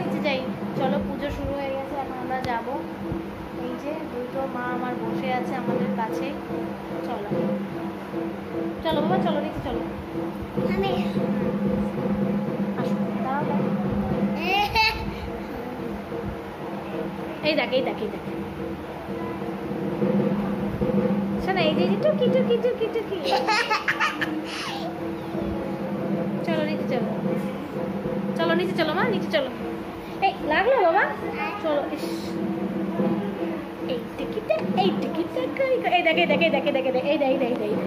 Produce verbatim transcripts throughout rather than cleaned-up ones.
নিচে যাই। চলো, পুজো শুরু হয়ে গেছে, এখন আমরা যাব। এই যে দুটো মা আমার বসে আছে আমাদের কাছে। চলো চলো বাবা, চলো নিচে চলো। আসো, দাঁড়াও। এই দেখ, এই দেখ, এই দেখ, শোনা, এই যে টুকি টুকি টুকি টুকি। চলো নিচে চলো, চলো নিচে চলো মা, নিচে চলো। এই লাগলো বাবা, চলো। ইস, এই টিকিটটা, এই টিকিটটা কই? এই দেখে দেখে দেখে দেখে দেখে এই দেখ, এই দেখ, এই দেখ।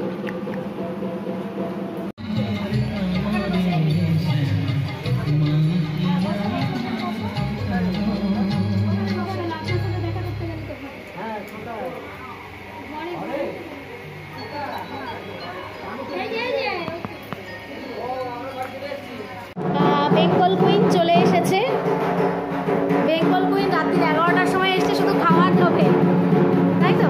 বেঙ্গল কুইন চলে এসেছে। বেঙ্গল কুইন রাত্রি এগারোটার সময় এসছে শুধু খাওয়ার লোভে, তাই তো?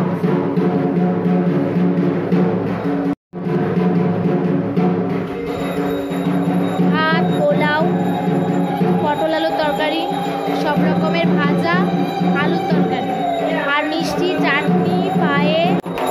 ভাত, পোলাও, পটল আলুর তরকারি, সব রকমের ভাজা, আলুর তরকারি, আর মিষ্টি, চাটনি, পায়ে।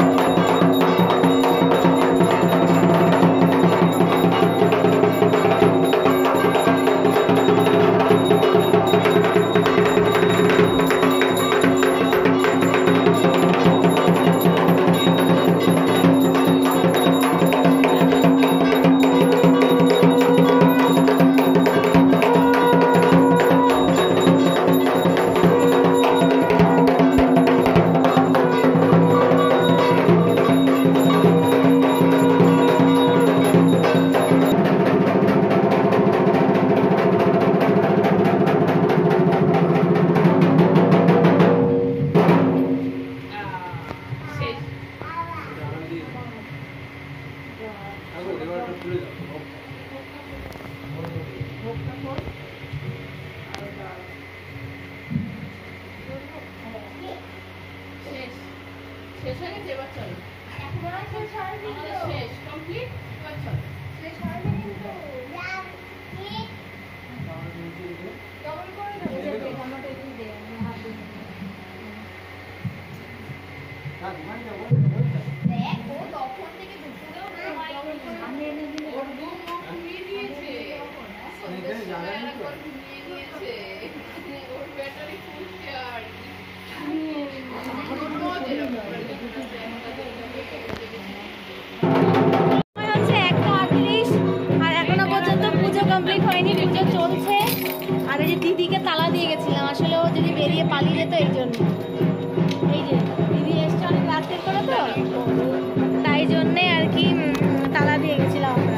দিদিকে তালা দিয়ে গেছিলাম, আসলে ও যদি বেরিয়ে পালিয়ে যেত এই জন্য। এই যে দিদি এসছে অনেক রাত্রের করে, তো তাই জন্যে আর কি তালা দিয়ে গেছিলাম আমরা।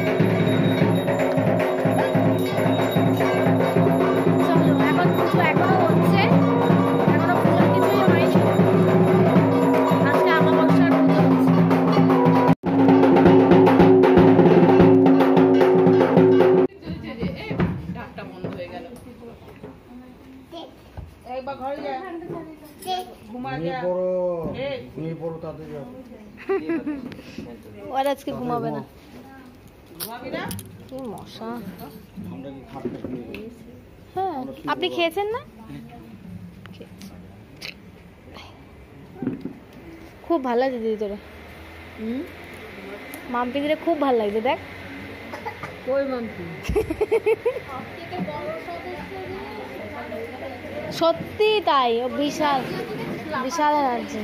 চলো, এখন পুজো এখনো হচ্ছে, এখনো পুজোর কিছুই হয়নি। আজকে আমাবস্যার পুজো হচ্ছে। আর আজকে ঘুমাবে না, কি মশা। হ্যাঁ, আপনি খেয়েছেন না? খুব ভালো লাগছে দিদি তোরা। হুম, মাম্পি দিলে খুব ভালো লাগছে। দেখ সত্যি তাই, ও বিশাল বিশাল লাগছে।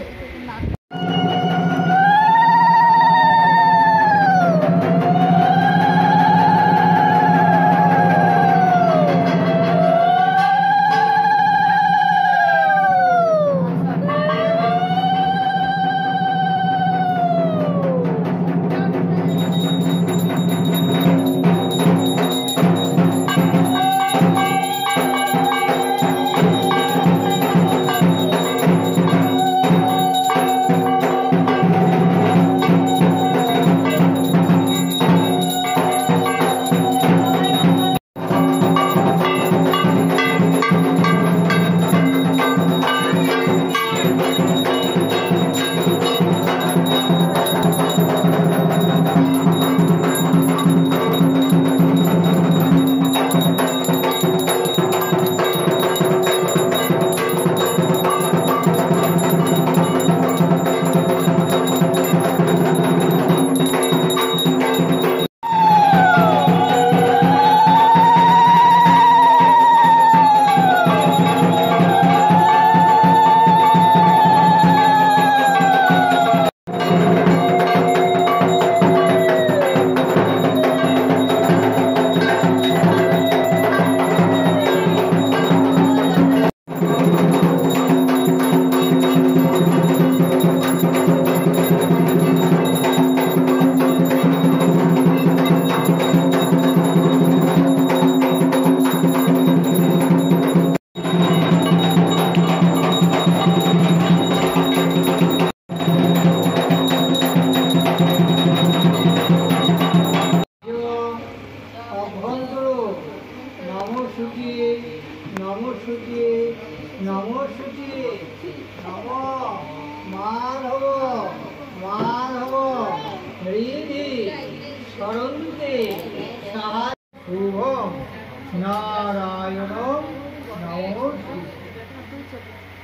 ওম নারায়ণম নমস্তে।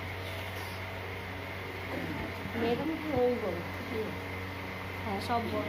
হ্যাঁ সব বড়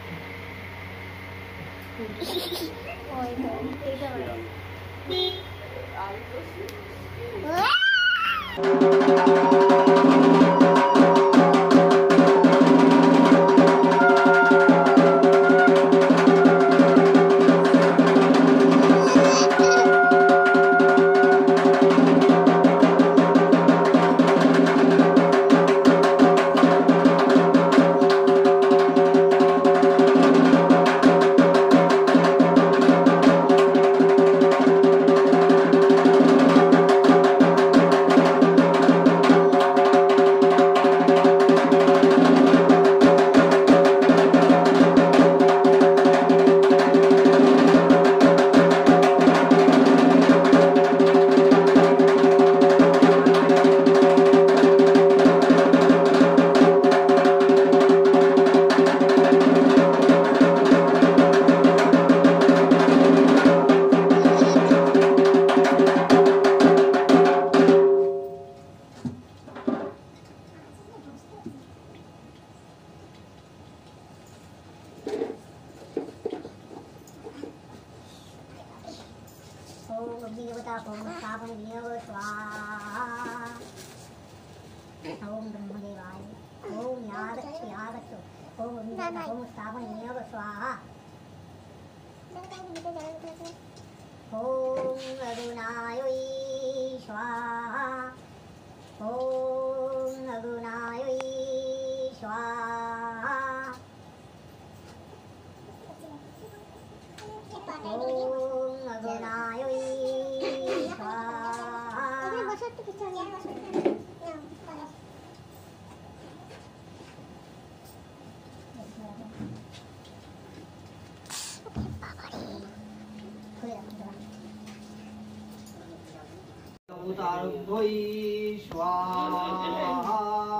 ओम ब्रह्मदेवाय ओम यागच्छ यागच्छ ओम ओम स्थापनीय स्वाहा ओम अरुणाय स्वाहा ओम अरुणाय स्वाहा ओम अरुणाय अवतारभ्यै स्वाहा।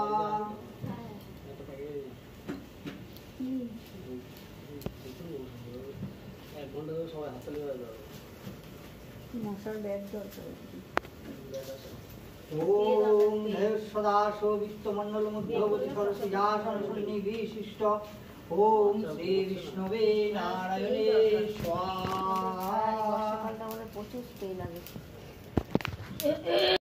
ओम सदाशिव वित्तमंडल मध्यवर्ती सरसिंहासन सन्निविशिष्ट ओम श्री विष्णवे नारायणे स्वाहा।